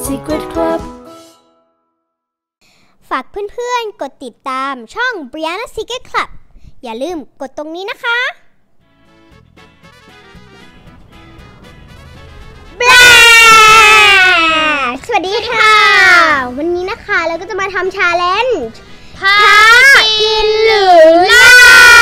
Secret Club ฝากเพื่อนๆกดติดตามช่อง Brianna Secret Club อย่าลืมกดตรงนี้นะคะสวัสดีค่ะวันนี้นะคะเราก็จะมาทำชาเลนจ์ท้ากินหรือล่า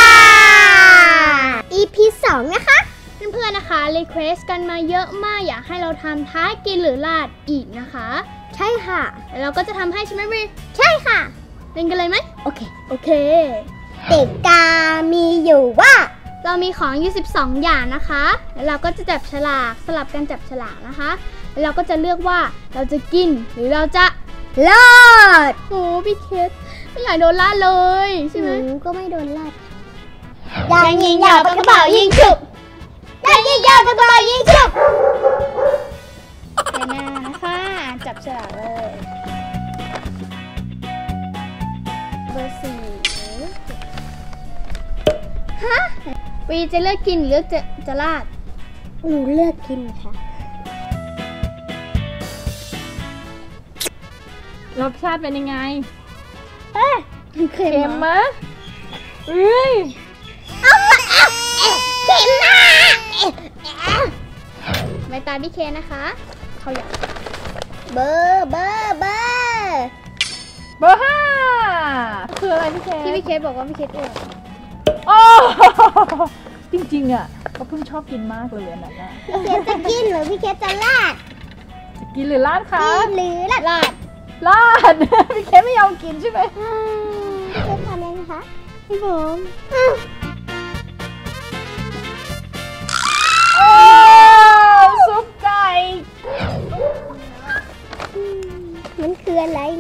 EP 2 นะคะเพื่อนๆนะคะรีเควสกันมาเยอะมากอยากให้เราทำท้ากินหรือลาดอีกนะคะใช่ค่ะแล้วเราก็จะทำให้ใช่ไหมบรีใช่ค่ะเล่นกันเลยไหมโอเคติกามีอยู่ว่าเรามีของอยู่12อย่างนะคะแล้วเราก็จะจับฉลากสลับกันจับฉลากนะคะแล้วเราก็จะเลือกว่าเราจะกินหรือเราจะลาดโอ้พี่เคสไม่อยากโดนลาดเลยใช่ไหมก็ไม่โดนลาดยิงยาวปากกระเป๋ายิงฉุบยิงยาวปากกระเป๋ายิงฉุบแน่ๆนะคะจับฉลากเลยเบอร์4ฮะวีจะเลือกกินหรือจะลาดหนูเลือกกินค่ะรสชาติเป็นยังไงเค็มไหมเฮ้ยเค็มมากไม่ตาพี่เคนะคะเขาอยากเบอร์ 5คืออะไรพี่เคที่พี่เคบอกว่าพี่เคอ้วนโอ้จริงๆอ่ะก็เพิ่งชอบกินมากเลยอันนั้นนะพี่เคจะกินหรือพี่เคจะลาดจะกินหรือลาดคะกินหรือลาดพี่เคไม่ยอมกินใช่ไหมพี่เคทำยังไงคะพี่ผมซุปไก่มันคืออะไร3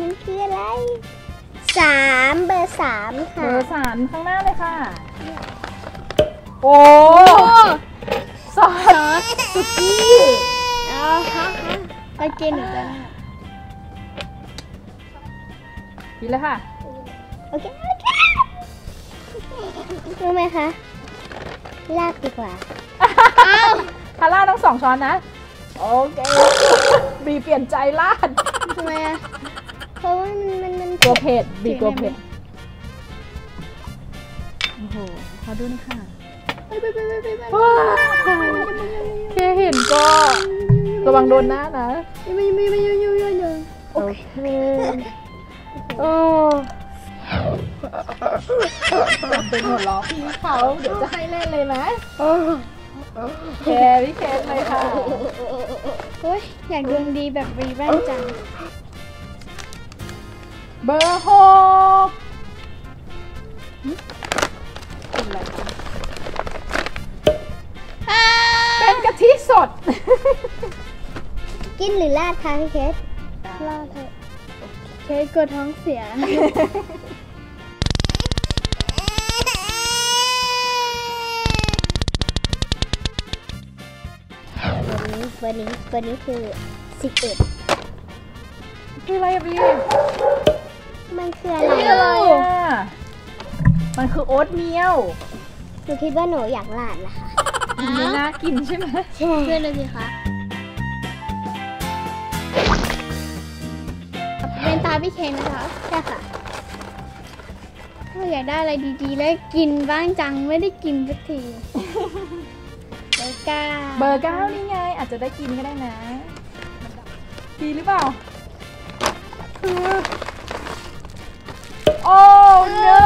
เบอร์ 3ค่ะเบอร์ 3ข้างหน้าเลยค่ะโอ้ซอสสุกี้ไปกินหรือจะกินเลยค่ะโอเครู้ไหมคะลาดดีกว่าถ้าลาดต้อง2 ช้อนนะโอเคบีเปลี่ยนใจลาดทำไมอะเพราะว่ามันตัวเผ็ดบีตัวเผ็ดโอ้โหขอดูหน่อยค่ะแค่เห็นก็ระวังโดนหน้านะโอเคโอ้เป็นหัวล้อพี่เขาเดี๋ยวจะให้เล่นเลยไหมแคร์พี่แคร์เลยค่ะโอ้ยอยากดวงดีแบบรีแว่นจังเบอร์ 6อะไรเป็นกะทิสดกินหรือลาดคะพี่เคสลาดเถอะเคสกลัวท้องเสียวันนี้คือ11 คืออะไรพี่มันคืออะไรมันคือโอ๊ตเมียวหนูคิดว่าหนูอยากลาดนะคะไม่น่ากินใช่ไหมใช่เพื่อนเลยสิคะเป็นตาพี่เคนนะคะใช่ค่ะถ้าอยากได้อะไรดีๆแล้วกินบ้างจังไม่ได้กินสักทีเบอร์ 9นี่ไงอาจจะได้กินก็ได้นะดีหรือเปล่าโอ้ no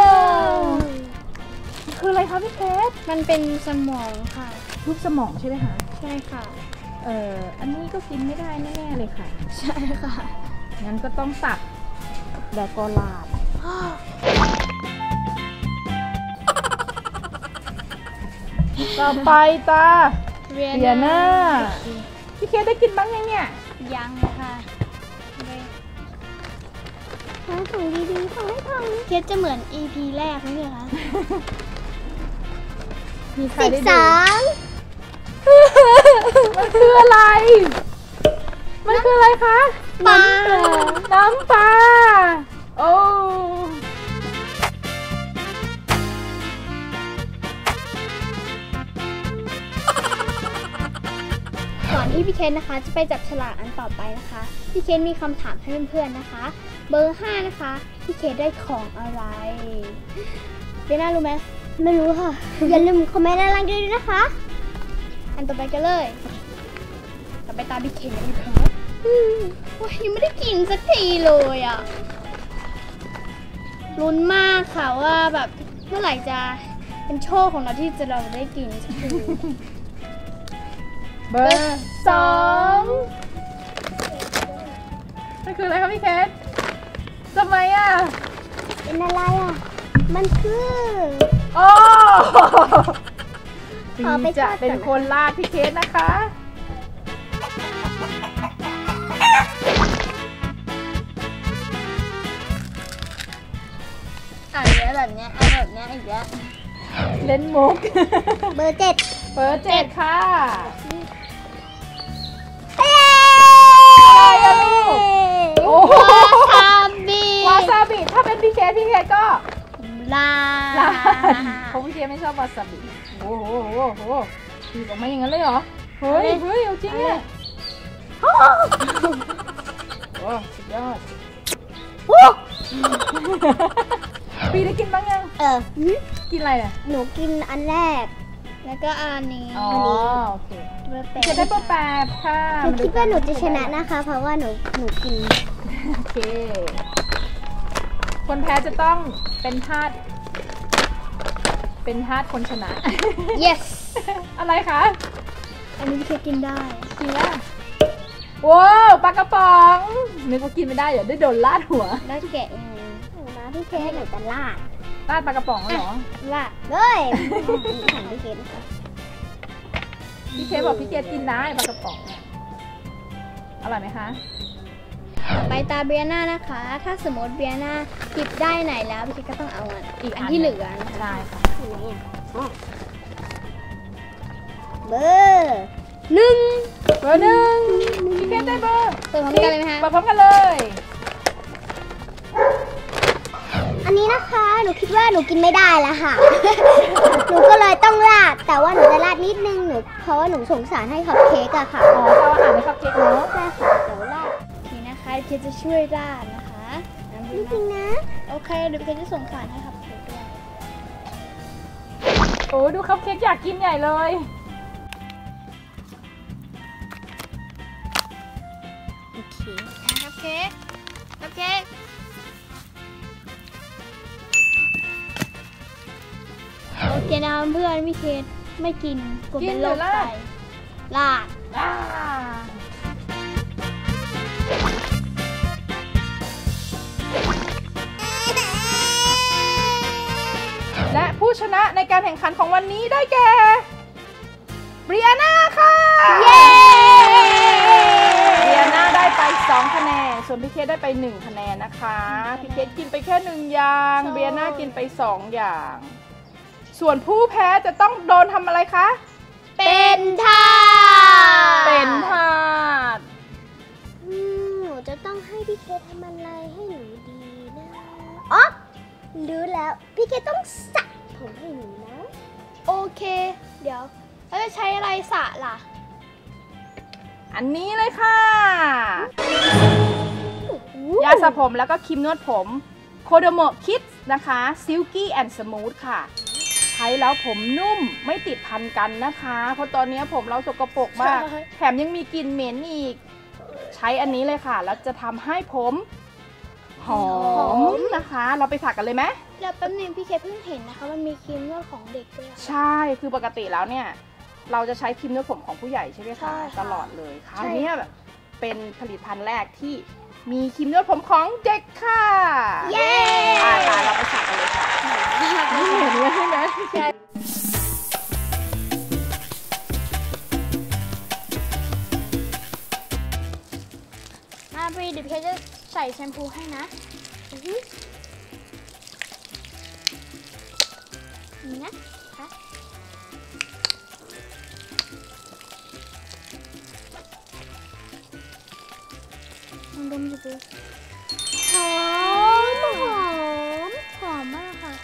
คืออะไรคะพี่เพชรมันเป็นสมองค่ะรูปสมองใช่ไหมคะใช่ค่ะอันนี้ก็กินไม่ได้แน่ๆเลยค่ะใช่ค่ะงั้นก็ต้องตัดแล้วก็ลาดต่อไปตาเวียน่าพี่เคได้กินบ้างยังเนี่ยยังค่ะของดีๆของให้ทองเคสจะเหมือน EP แรกไหมคะ 12มันคืออะไรคะน้ำปลาโอ้ก่อนที่พี่เคนนะคะจะไปจับฉลากอันต่อไปนะคะพี่เคนมีคำถามให้เพื่อนๆนะคะ เบอร์ 5นะคะพี่เคนได้ของอะไรเบน่ารู้ไหมไม่รู้ค่ะ อย่าลืมคอมเมนต์ด้านล่างด้วยนะคะอันต่อไปกันเลยต่อไปตามพี่เคนกันดีกว่าโอ้ยยังไม่ได้กินสักทีเลยอ่ะลุ้นมากค่ะว่าแบบเมื่อไหร่จะเป็นโชคของเราที่เราได้กินสักทีเบอร์ 2นั่นคืออะไรคะพี่เคสทำไมอ่ะเป็นอะไรอ่ะ มันคือโอ้ขอไปจะทอดก่อนนะเป็นคนลาดพี่เคสนะคะแบบเนี้ยอีกแล้วเล่นมุกเบอร์ 7 เบอร์ 7ค่ะเอ้อะไรอะลูก โอ้โหวาซาบิวาซาบิถ้าเป็นพี่เคสก็ลาลาดเพราะพี่เคสไม่ชอบวาซาบิโอ้โหบีบออกมาอย่างนั้นเลยเหรอเฮ้ยเอาจริงเนี่ยโอ้สุดยอดปีได้กินบ้างยัง กินอะไรเนี่ยหนูกินอันแรกแล้วก็อันนี้อ๋อโอเคเบอร์แปดจะได้เบอร์ 8ค่ะหนูคิดว่าหนูจะชนะนะคะ เพราะว่าหนูกินโอเค คนแพ้จะต้องเป็นทาสคนชนะ yes อะไรคะอันนี้พี่เคกินได้กินแล้วว้าวปลากระป๋องนึกว่ากินไม่ได้เดี๋ยวได้โดนลาดหัวแล้วแกะยังไงหนูนะพี่เคสหนูจะลาดลาดปลากระป๋องเหรอว่าเลยหันพี่เคสนะคะพี่เคบอกพี่เคกินได้ปลากระป๋องเนี่ยอร่อยไหมคะไปตาเบียนานะคะ ถ้าสมมติเบียนาหยิบได้ไหนแล้วพี่เคก็ต้องเอาอีกอันที่เหลือนะคะได้ค่ะอยู่ไหนอ่ะอ๋อเบอร์ 1 เบอร์ 1พี่เคได้เบอร์เปิดพร้อมกันเลยไหมคะเปิดพร้อมกันเลยอันนี้นะคะหนูคิดว่าหนูกินไม่ได้แล้วค่ะ หนูก็เลยต้องราด แต่ว่าหนูจะราดนิดนึงเพราะว่าหนูสงสารให้คัพเค้กอะค่ะอ๋อเอาอาหารในคัพเค้กเนาะใช่ค่ะเดี๋ยวราดทีนะคะเคจะช่วยราดนะคะน้ำจเบียริงนาๆนะโอเคเดี๋ยวเคจะส่งสารให้ครับเคด้วยโอ้ดูคัพเค้กอยากกินใหญ่เลยโอเคครับเค้กครับเค้กโอเคนะเพื่อนพี่เคสไม่กินกลัวเป็นโรคไตลาดอ่าและผู้ชนะในการแข่งขันของวันนี้ได้แก่เบรียนาค่ะเย้เบรียนาได้ไป2คะแนนส่วนพี่เคสได้ไป1คะแนนนะคะพี่เคสกินไปแค่1อย่างเบรียนากินไป2อย่างส่วนผู้แพ้จะต้องโดนทำอะไรคะเป็นท่าเป็นทาสหนูจะต้องให้พี่เคทำอะไรให้หนูดีนะอ๋อรู้แล้วพี่เคทต้องสระผมให้หนูนะโอเค เดี๋ยวเราจะใช้อะไรสระล่ะอันนี้เลยค่ะ ยาสระผมแล้วก็ครีมนวดผมโคโดโมะคิดนะคะ Silky and Smooth ค่ะ ใช้แล้วผมนุ่มไม่ติดพันกันนะคะ เพราะตอนนี้ผมเราสกปรกมากใช่แถมยังมีกลิ่นเหม็นอีก ใช้อันนี้เลยค่ะ แล้วจะทำให้ผมหอมนะคะ เราไปสักกันเลยไหมแล้วแป๊บนึงพี่เคเพิ่งเห็นนะคะมันมีครีมนวดของเด็กด้วยอะใช่ คือปกติแล้วเนี่ย เราจะใช้ครีมนวดผมของผู้ใหญ่ใช่ไหมใช่คะค่ะตลอดเลยคราวใช่นี้แบบเป็นผลิตภัณฑ์แรกที่มีครีมนวดผมของเด็กค่ะเย้ค่ะเราไปสักกันเลยค่ะนี่เหมือนเลยใช่ไหมมาบรีเดี๋ยวพี่เคจะใส่แชมพูให้นะนี่นะคะลองดมดูหอมหอมมากค่ะ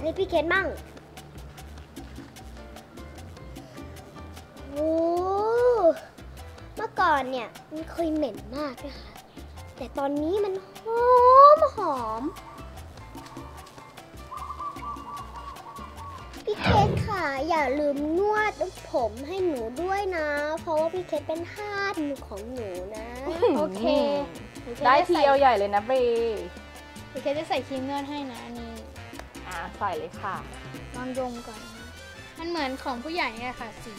ให้พี่เคสมั่งโอ้เมื่อก่อนเนี่ยมันเคยเหม็นมากนะคะแต่ตอนนี้มันหอมพี่เคสค่ะอย่าลืมนวดผมให้หนูด้วยนะ เพราะว่าพี่เคสเป็นทาสของหนูนะโอเคได้ทีเอาใหญ่เลยนะเบพี่เคสจะใส่ครีมนวดให้นะอันนี้ใส่เลยค่ะลองดมก่อนนะมันเหมือนของผู้ใหญ่เนี่ยค่ะสี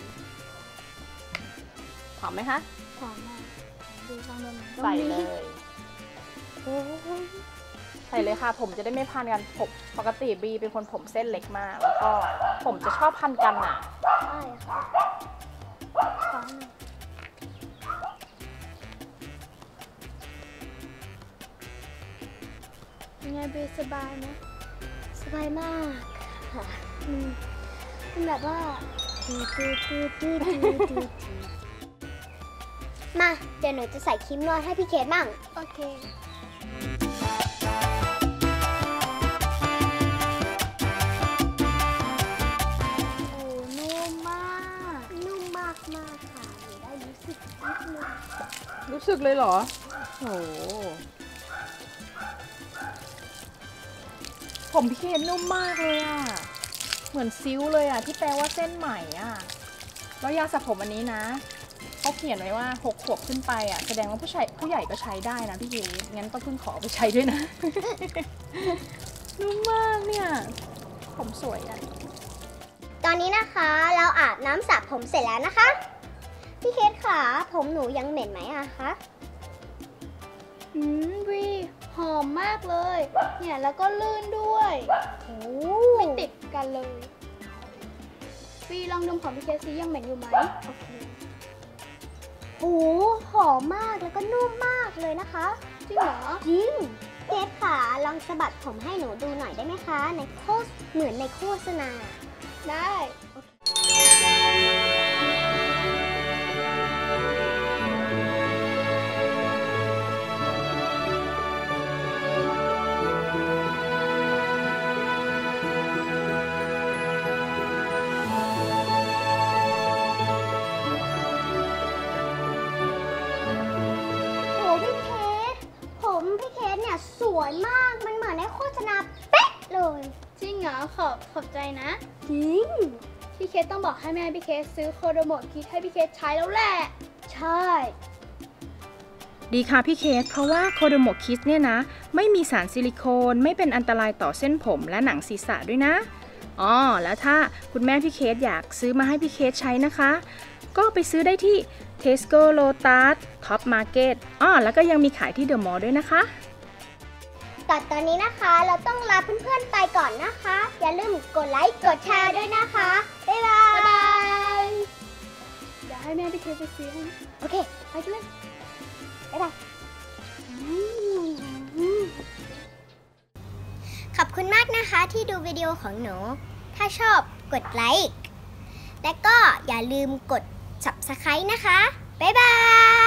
หอมไหมคะหอมมากดูลองดมหน่อยใส่เลยโอ้ยใส่เลยค่ะ ผมจะได้ไม่พันกันผมปกติบีเป็นคนผมเส้นเล็กมาก แล้วก็ผมจะชอบพันกันอ่ะใช่ค่ะขอหน่อยยังไงบีสบายไหมสบายมากค่ะมันแบบว่ามาเดี๋ยวหนูจะใส่ครีมนวดให้พี่เคสมั่งโอเคโอ้นุ่มมากนุ่มมากมากค่ะหนูได้รู้สึกนิดนึงรู้สึกเลยเหรอโหผมพี่เคสนุ่มมากเลยอ่ะ เหมือนซิ้วเลยอ่ะที่แปลว่าเส้นใหม่อ่ะ แล้วยาสระผมอันนี้นะเขาเขียนไว้ว่า6 ขวบขึ้นไปอ่ะแสดงว่าผู้ใหญ่ก็ใช้ได้นะพี่เคสงั้นต้องเพิ่งขอไปใช้ด้วยนะ นุ่มมากเนี่ย ผมสวยอ่ะตอนนี้นะคะเราอาบน้ำสระผมเสร็จแล้วนะคะ พี่เคสค่ะผมหนูยังเหม็นไหมอะคะวีหอมมากเลย เนี่ยแล้วก็ลื่นด้วยโอ้ไม่ติดกันเลยวีลองดมของพี่เคสซิยังเหม็นอยู่ไหมโอเคโอ้หอมมากแล้วก็นุ่มมากเลยนะคะจริงเหรอจริงเคสค่ะลองสะบัดผมให้หนูดูหน่อยได้ไหมคะเหมือนในโฆษณาได้โอ้พี่เคสผมพี่เคสเนี่ยสวยมากมันเหมือนในโฆษณาเป๊ะเลยจริงเหรอขอบใจนะจริงพี่เคสต้องบอกให้แม่พี่เคสซื้อโคโดโมะคิดให้พี่เคสใช้แล้วแหละใช่ดีค่ะพี่เคสเพราะว่าโคโดโมคิสเนี่ยนะไม่มีสารซิลิโคนไม่เป็นอันตรายต่อเส้นผมและหนังศีรษะด้วยนะอ๋อแล้วถ้าคุณแม่พี่เคสอยากซื้อมาให้พี่เคสใช้นะคะก็ไปซื้อได้ที่ Tesco Lotus Top Market แล้วก็ยังมีขายที่เดอะมอลล์ด้วยนะคะตอนนี้นะคะเราต้องลาเพื่อนๆไปก่อนนะคะ อย่าลืมกดไลค์กดแชร์ด้วยนะคะ บ๊ายบายเดี๋ยวให้แม่พี่เคสไปซื้อให้นะโอเค ไปกันเลยบ๊ายบายขอบคุณมากนะคะที่ดูวิดีโอของหนู ถ้าชอบกดไลค์และก็อย่าลืมกด Subscribe นะคะ บ๊ายบาย